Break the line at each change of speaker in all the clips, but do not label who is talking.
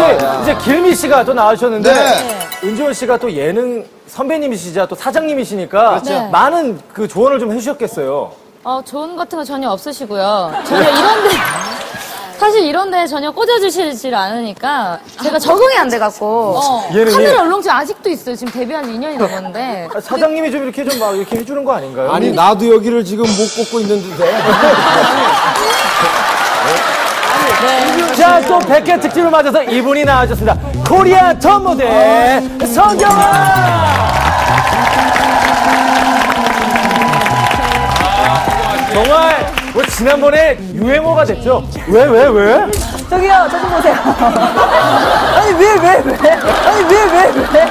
이제 길미 씨가 또 나와주셨는데
네.
은지원 씨가 또 예능 선배님이시자 또 사장님이시니까
네.
많은 그 조언을 좀 해주셨겠어요.
조언 같은 거 전혀 없으시고요. 전혀 사실 이런데 전혀 꽂아주시질 않으니까 제가 적응이 안 돼갖고 카메라 울렁증 아직도 있어요. 지금 데뷔한 지 2년이 넘었는데.
사장님이 좀 이렇게 좀 막 이렇게 해주는 거 아닌가요?
아니, 나도 여기를 지금 못 꽂고 있는데.
자, 또 100회 특집을 맞아서 이분이 나와주셨습니다. 코리아 top 모델 성경아! 정말 뭐 지난번에 유행어가 됐죠? 왜?
저기요, 저 좀 보세요. 아니, 왜? 아니, 왜?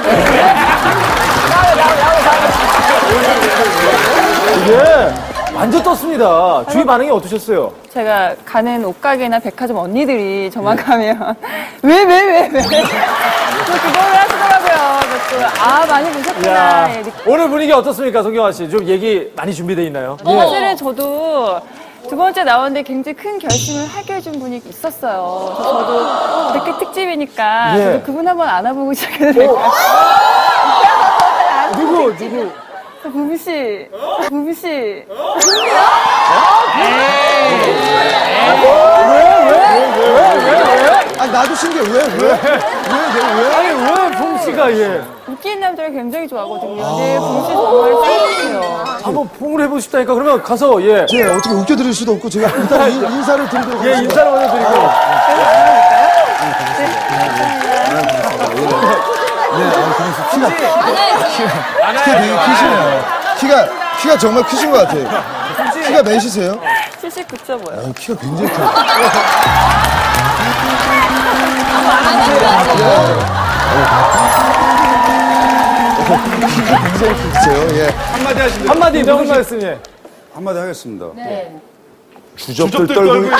이게 완전 떴습니다. 주위 반응이 어떠셨어요?
제가 가는 옷가게나 백화점 언니들이 저만 가면 왜? 또 그거를 하시더라고요. 그래서 많이 보셨구나. 예,
오늘 분위기 어떻습니까, 성경아 씨? 좀 얘기 많이 준비되어 있나요?
사실은 저도 두 번째 나오는데 굉장히 큰 결심을 하게 해준 분이 있었어요. 저도 이렇게 특집이니까 저도 그분 한번 안아보고 시작해도 될까요?
누구?
부부 씨.
아니, 나도 신기해. 왜?
아니, 왜 봄씨가,
웃기는 남자를 굉장히 좋아하거든요. 근데 부부 씨 정말 짱이에요.
한번 봄을 해보고 싶다니까, 그러면 가서,
제가 어떻게 웃겨드릴 수도 없고, 제가 일단 인사를 드리도록 하겠습니다.
인사를 먼저 드리고.
키가 되게 크시네요. 키가 정말 크신 것 같아요. 키가 몇이세요?
79.5요.
키가 굉장히 커요. 키가 굉장히 크세요. 예.
한마디 하시죠. 한마디, 무슨 말씀이에요?
한마디 하겠습니다.
네.
주접들 떨고 있는.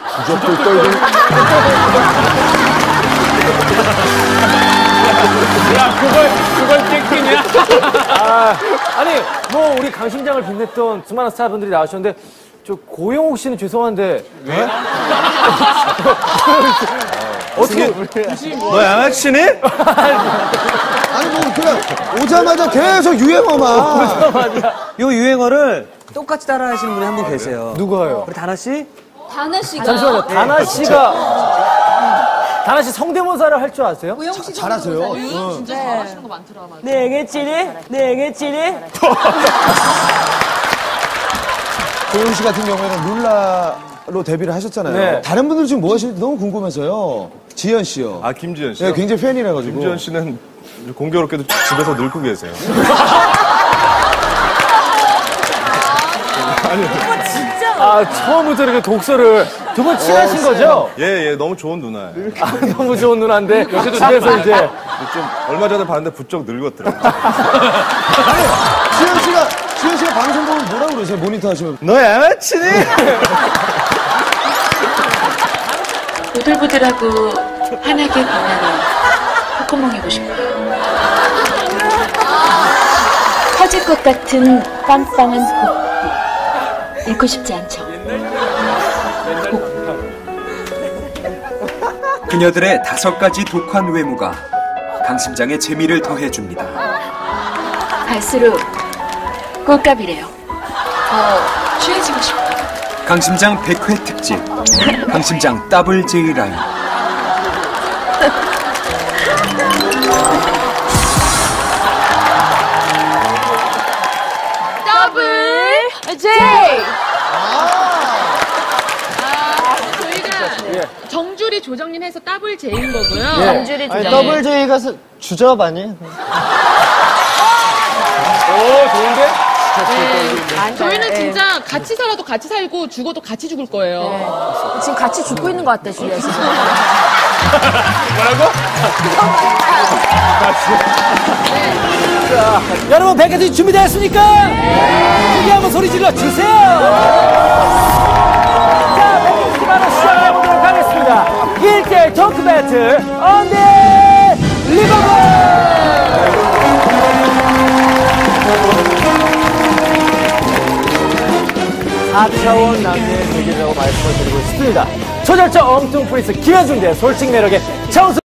야, 그걸 땡기냐? 아니, 뭐, 우리 강심장을 빛냈던 수많은 스타분들이 나오셨는데, 저 고영욱 씨는 죄송한데. 네? 어떻게.
너 양아치니?
아니, 뭐, 그냥 오자마자 계속 유행어만.
요 유행어를 똑같이 따라 하시는 분이 한 분 계세요.
누가요?
우리 다나 씨?
다나 씨가.
잠시만요. 다나 씨 성대모사를 할 줄 아세요?
잘하세요.
진짜 잘하시는 거 많더라. 맞아.
내겠지니?
고영 씨 같은 경우에는 룰라로 데뷔를 하셨잖아요.
네.
다른 분들 지금 뭐 하시는지 너무 궁금해서요. 지현 씨요.
아, 김지현 씨요?
네, 굉장히 팬이라가지고.
김지현 씨는 공교롭게도 집에서 늙고 계세요.
처음부터 이렇게 독서를 두 분 친하신 거죠?
예, 너무 좋은 누나예요.
너무 좋은 누나인데 집에서 이제
좀 얼마 전에 봤는데 부쩍 늙었더라고요.
지현 씨가 방송 보면 뭐라고 그러세요? 모니터 하시면.
너 양아치니?
부들부들하고 환하게 빛나는 콧구멍이고 싶어요. 터질 것 같은 빵빵한 콧. 잃고 싶지 않죠.
그녀들의 5가지 독한 외모가 강심장의 재미를 더해줍니다.
갈수록 꼴값이래요. 취해지고 싶어요.
강심장 100회 특집 강심장 더블 J 라인.
더블 J!
저희가 정주리 조정님 해서 더블 J인 거고요.
정주리
아니,
주장.
더블 J가 주접 아니에요?
좋은데?
저희는 진짜 같이 살아도 같이 살고 죽어도 같이 죽을 거예요.
지금 같이 죽고 있는 것 같아, 주리야, 지금.
여러분 100회까지 준비되었습니까? 크게 한번 소리 질러 주세요. 자, 100회까지 바로 시작해보도록 하겠습니다. 1대1 토크 배틀 언데 리버블. 4차원 남녀의 대결이라고 말씀을 드리고 있습니다. 초절정 엉뚱 프린스 김현중 대 솔직 매력의 차은수.